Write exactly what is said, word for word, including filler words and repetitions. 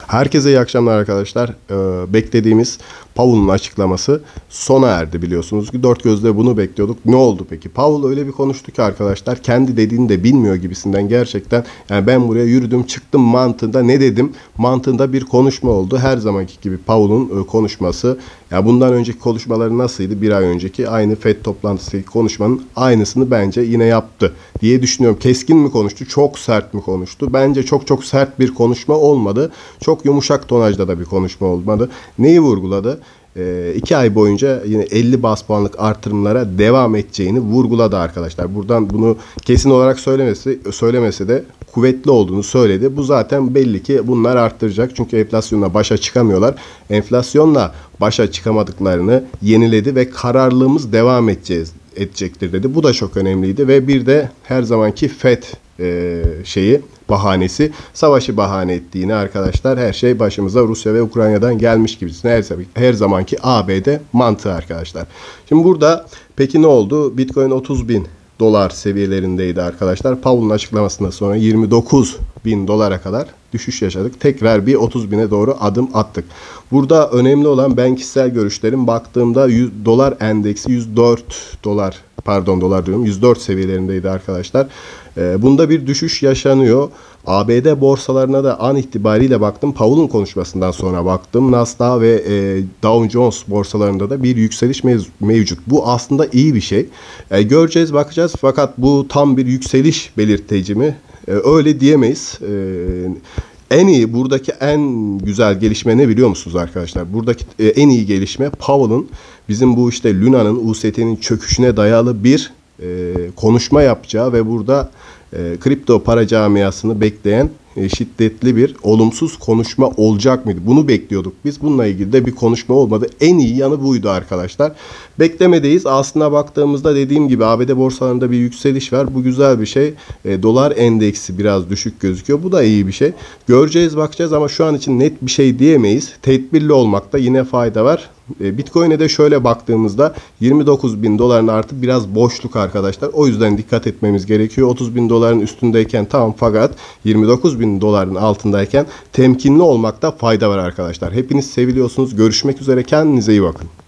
Herkese iyi akşamlar arkadaşlar. Ee, beklediğimiz Powell'ın açıklaması sona erdi biliyorsunuz ki. Dört gözle bunu bekliyorduk. Ne oldu peki? Powell öyle bir konuştu ki arkadaşlar, kendi dediğini de bilmiyor gibisinden gerçekten. Yani ben buraya yürüdüm çıktım mantığında ne dedim mantığında bir konuşma oldu. Her zamanki gibi Powell'ın e, konuşması. Ya bundan önceki konuşmaları nasıldı? Bir ay önceki aynı F E D toplantısındaki konuşmanın aynısını bence yine yaptı diye düşünüyorum. Keskin mi konuştu? Çok sert mi konuştu? Bence çok çok sert bir konuşma olmadı. Çok yumuşak tonajda da bir konuşma olmadı. Neyi vurguladı? E, iki ay boyunca yine elli bas puanlık artırımlara devam edeceğini vurguladı arkadaşlar. Buradan bunu kesin olarak söylemesi, söylemesi de kuvvetli olduğunu söyledi. Bu zaten belli ki bunlar arttıracak. Çünkü enflasyonla başa çıkamıyorlar. Enflasyonla başa çıkamadıklarını yeniledi ve kararlılığımız devam edeceğiz edecektir dedi. Bu da çok önemliydi ve bir de her zamanki F E D e, şeyi bahanesi, savaşı bahane ettiğini arkadaşlar, her şey başımıza Rusya ve Ukrayna'dan gelmiş gibisine her, her zamanki A B D mantığı arkadaşlar. Şimdi burada peki ne oldu? Bitcoin otuz bin dolar seviyelerindeydi arkadaşlar. Powell'ın açıklamasından sonra yirmi dokuz bin dolara kadar düşüş yaşadık. Tekrar bir otuz bine doğru adım attık. Burada önemli olan, ben kişisel görüşlerim baktığımda yüz dolar endeksi yüz dört dolar pardon dolar diyorum yüz dört seviyelerindeydi arkadaşlar. Ee, bunda bir düşüş yaşanıyor. A B D borsalarına da an itibariyle baktım. Powell'ın konuşmasından sonra baktım. Nasdaq ve e, Dow Jones borsalarında da bir yükseliş mev- mevcut. Bu aslında iyi bir şey. E, göreceğiz, bakacağız. Fakat bu tam bir yükseliş belirteci mi? E, öyle diyemeyiz. E, En iyi, buradaki en güzel gelişme ne biliyor musunuz arkadaşlar? Buradaki e, en iyi gelişme Powell'ın bizim bu işte Luna'nın, U S T'nin çöküşüne dayalı bir e, konuşma yapacağı ve burada e, kripto para camiasını bekleyen e, şiddetli bir olumsuz konuşma olacak mıydı? Bunu bekliyorduk biz. Bununla ilgili de bir konuşma olmadı. En iyi yanı buydu arkadaşlar. Beklemedeyiz. Aslına baktığımızda dediğim gibi A B D borsalarında bir yükseliş var. Bu güzel bir şey. E, dolar endeksi biraz düşük gözüküyor. Bu da iyi bir şey. Göreceğiz, bakacağız ama şu an için net bir şey diyemeyiz. Tedbirli olmakta yine fayda var. E, Bitcoin'e de şöyle baktığımızda yirmi dokuz bin doların artı biraz boşluk arkadaşlar. O yüzden dikkat etmemiz gerekiyor. otuz bin doların üstündeyken tamam, fakat yirmi dokuz bin doların altındayken temkinli olmakta fayda var arkadaşlar. Hepiniz seviliyorsunuz. Görüşmek üzere. Kendinize iyi bakın.